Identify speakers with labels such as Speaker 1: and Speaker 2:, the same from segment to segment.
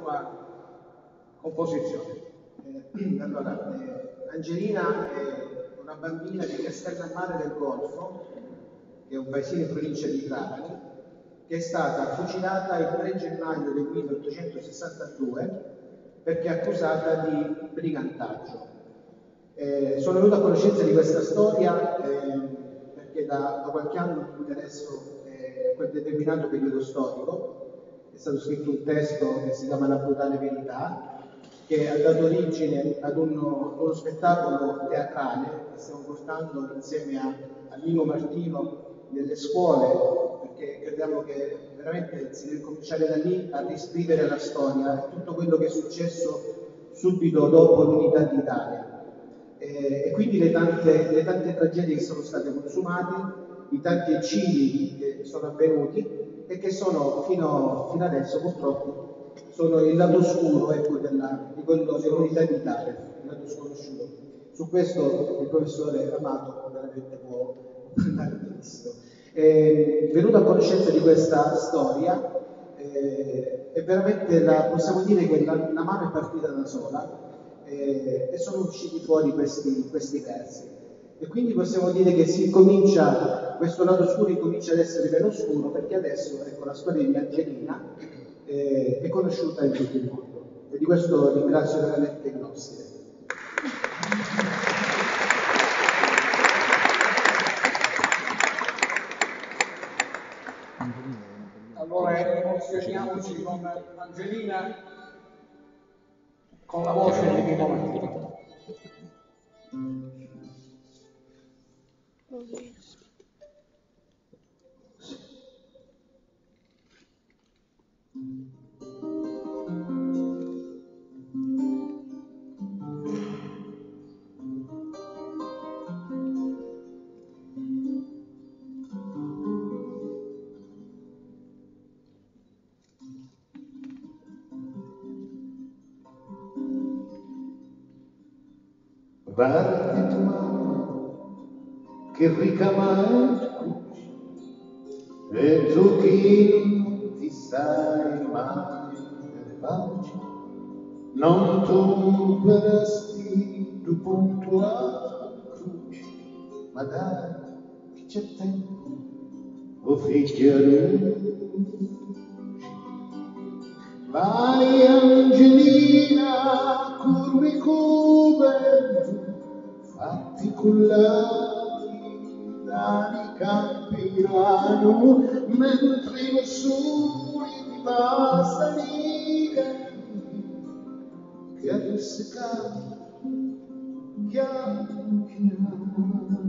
Speaker 1: sua composizione. Allora, Angelina è una bambina di Castellammare del Golfo, che è un paesino in provincia di Trapani, che è stata fucilata il 3 gennaio del 1862 perché accusata di brigantaggio. Sono venuto a conoscenza di questa storia perché da qualche anno mi interesso quel determinato periodo storico. È stato scritto un testo che si chiama La brutale verità, che ha dato origine ad uno spettacolo teatrale che stiamo portando insieme a Nino Martino nelle scuole, perché crediamo che veramente si deve cominciare da lì a riscrivere la storia e tutto quello che è successo subito dopo l'unità d'Italia. E quindi le tante tragedie che sono state consumate, i tanti eccidi che sono avvenuti e che sono fino adesso purtroppo sono il lato oscuro, ecco, di quello dell'unità d'Italia, il lato sconosciuto. Su questo il professore Amato veramente può parlare benissimo. Venuto a conoscenza di questa storia, e veramente possiamo dire che la mano è partita da sola e sono usciti fuori questi versi. E quindi possiamo dire che questo lato scuro incomincia ad essere meno scuro, perché adesso, ecco, la storia di Angelina è conosciuta in tutto il mondo. E di questo ringrazio veramente il nostro.
Speaker 2: Allora emozioniamoci con Angelina, con la voce di Nino Martino.
Speaker 3: Guardi tua mamma, che ricca mangia, e tu chi non ti sai mai delle pace, non tu peresti tu punto a croce, ma dai, che c'è tempo, o figlia luce. Vai Angelina, curvi cubentu, fatti cullati dai campirano, mentre i soli ti basta che a russicare piano piano.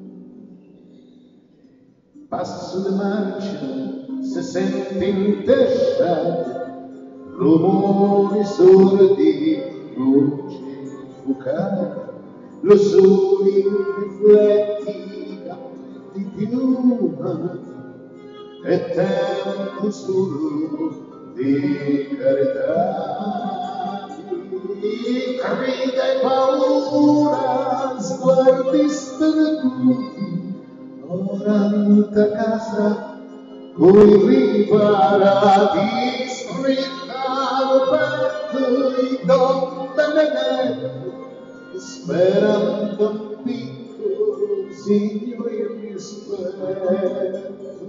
Speaker 3: Passo le marce, se senti intesciate, rumori sordi, luci fucate, lo sole rifletti di piuma e tempo solo di carità. Grida e paura, sguardi sperduti, oranta casa coi riparati, scrittano aperto i don benedetto, sperando un piccolo segno e rispetto.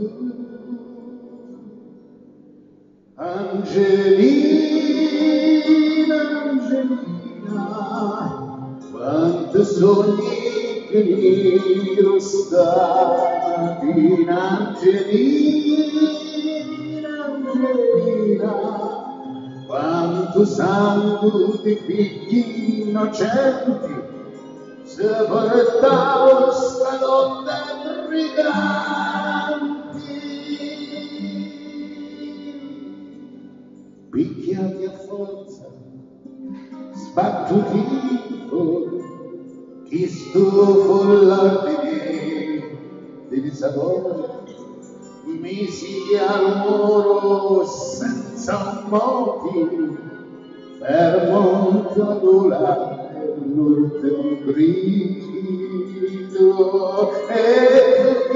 Speaker 3: Angelina, Angelina, quanto sogni che mi stamattina. Angelina, Angelina, quanto sangue di figli innocenti se portavo stanotte briganti, picchiati a forza, sbattuti fuori, chi stufo l'ordine di sapore, misi al muro senza un motivo, fermo ad adulare l'ultimo grido, e tu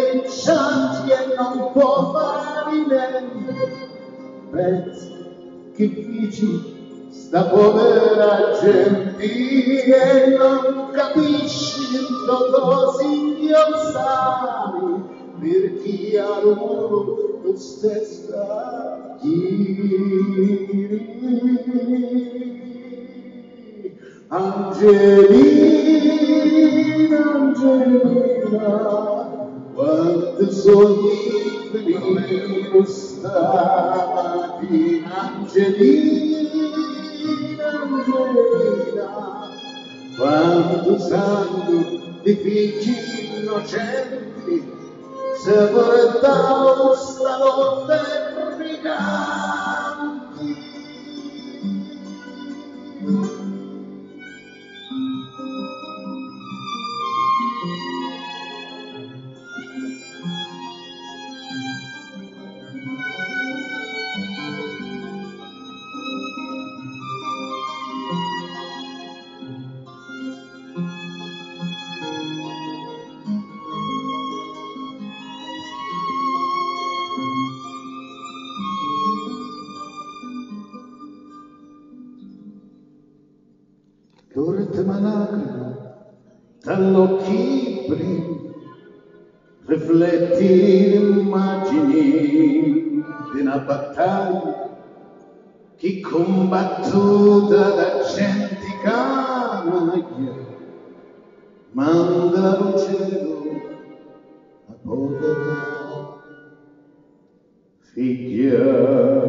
Speaker 3: piangi e non può fare niente, pensi che dici, sta povera gente che non capisci così chiosari, per chi ha l'uomo tu stessa Angelina, Angelina, quanto sogni prima stamattina, Angelina, Angelina, quanto sangue di figli innocenti se portavo stanotte briganti. L'ultima lacrima dall'occhi primi rifletti immagini di una battaglia che combattuta da gente canaglia manda al cielo la povera figlia.